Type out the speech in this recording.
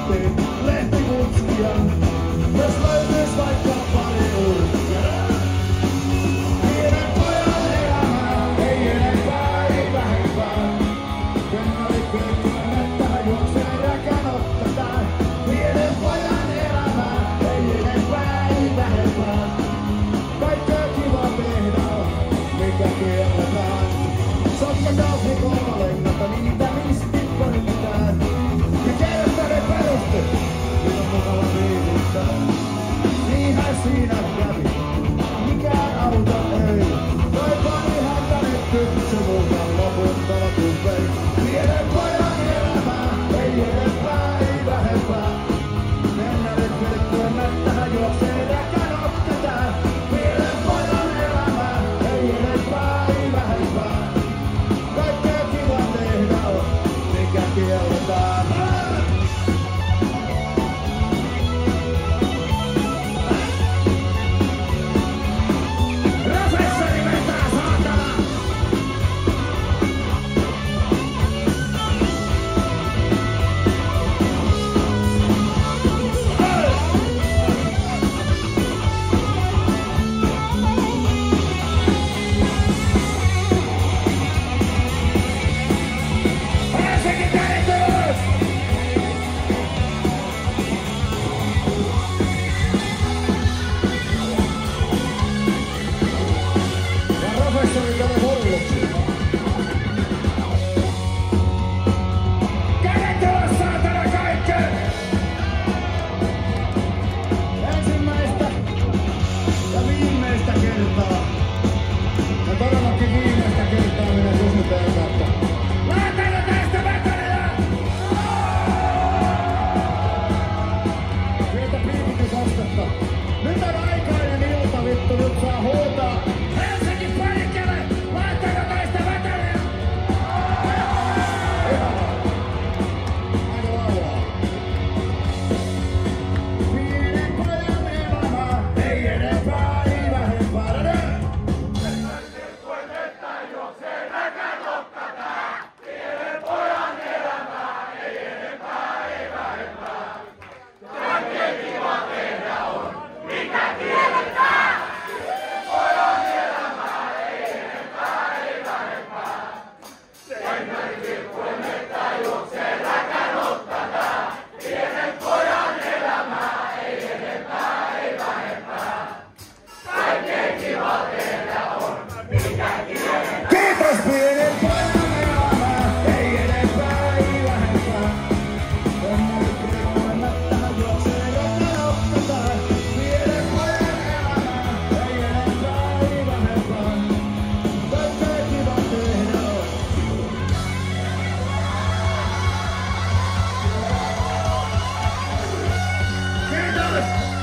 lähtee lehtimutskia. Jos löytyis vaikka pari urkia. Pienen pojan elämää, ei enempää, ei vähempää. Kenraali Köökkimättä juoksee räkän ottataan. Pienen pojan elämää, ei enempää, ei vähempää. Kaikkea kiva tehdä on, mikä kielletään. Sotkakausi kolmalennata, niitä mistikko nimitään. Ja kerta ne peruste, minun mukava viivyttää. Niinhän siinä kävi, mikään auta ei. Toi pani häntä nyt kypsy mukaan lopulta lopun vei. Pienen pojan elämää, ei enempää, ei vähempää. Mennä nyt Köökkimättähän juoksee räkän ottataan. Pienen pojan elämää, ei enempää, ei vähempää. Kaikkea kiva tehdä on, mikä kielletään. Professori vetää saatana! Helsinki kädet ylös! Ja professori kävi hulluksi. Kädet ylös, saatana kaikki! Ensimmäistä ja viimeistä kertaa. Ja todellakin viimeistä kertaa minä kysyn teiltä, että lähdetäänkö tästä vetäriä? Sieltä piipitysastetta. Nyt on aikainen ilta, vittu, nyt saa huutaa. Helsinki perkele! Lähdetäänkö tästä vetäriä? Ihanaa. Aika laulaa. Pienen pojan elämää, ei enempää, ei vähempää. Kiitos pienen pojan elämää, ei enempää, ei vähempää. Kenraali Köökkimättähän juoksee räkän ottataan. Pienen pojan elämää, ei enempää, ei vähempää. Kaikkea kiva tehdä on. Kiitos!